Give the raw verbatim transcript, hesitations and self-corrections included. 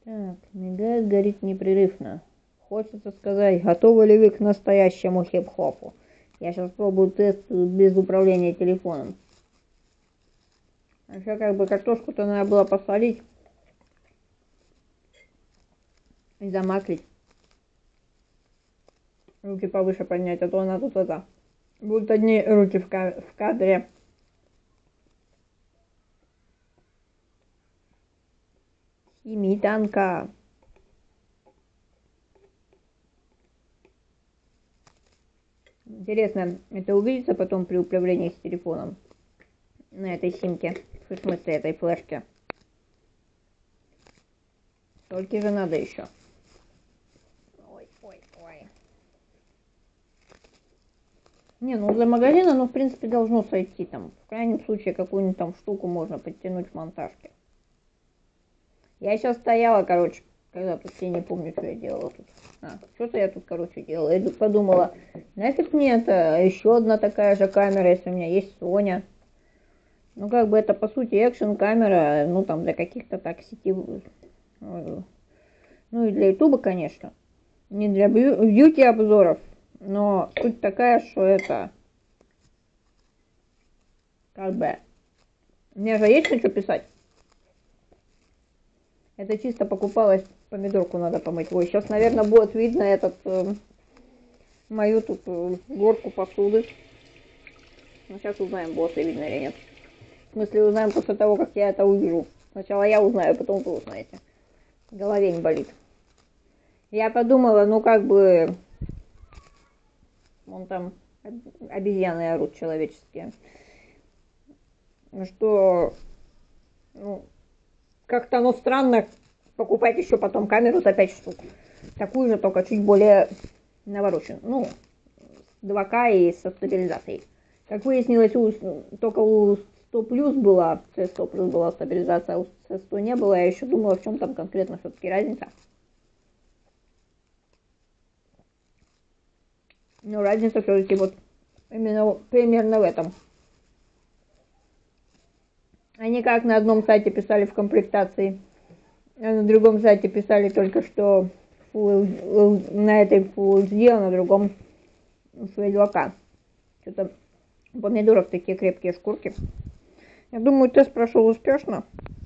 Так, мигает, горит непрерывно. Хочется сказать, готовы ли вы к настоящему хип-хопу? Я сейчас пробую тест без управления телефоном. Еще как бы картошку-то надо было посолить и замаклить. Руки повыше поднять, а то она тут это. Будут одни руки в, ка в кадре. Химитанка. Интересно, это увидится потом при управлении с телефоном на этой симке, в смысле этой флешке. Только же надо еще. Ой, ой, ой. Не, ну для магазина, ну в принципе должно сойти там. В крайнем случае какую-нибудь там штуку можно подтянуть в монтажке. Я сейчас стояла, короче, когда тут, я не помню, что я делала тут. А, что-то я тут, короче, делала. Я подумала, нафиг мне это еще одна такая же камера, если у меня есть Соня. Ну, как бы это, по сути, экшн-камера, ну, там, для каких-то так сетевых, ну, и для ютуба, конечно. Не для бьюти-обзоров, но суть такая, что это, как бы, мне же есть что писать. Это чисто покупалось, помидорку надо помыть. Ой, сейчас, наверное, будет видно этот, э, мою тут э, горку посуды. Ну, сейчас узнаем, будет ли видно или нет. В смысле, узнаем после того, как я это увижу. Сначала я узнаю, потом вы узнаете. В голове не болит. Я подумала, ну, как бы, вон там обезьяны орут человеческие. Что, ну, как-то оно странно покупать еще потом камеру за пять штук. Такую же, только чуть более навороченную. Ну, два ка и со стабилизацией. Как выяснилось, у, только у сто плюс была, си сто плюс была стабилизация, а у си сто не было. Я еще думала, в чем там конкретно все-таки разница. Но разница все-таки вот именно примерно в этом. Они как на одном сайте писали в комплектации, а на другом сайте писали только что Full, на этой Full эйч ди, а на другом свои два ка. Что-то у помидоров такие крепкие шкурки. Я думаю, тест прошел успешно.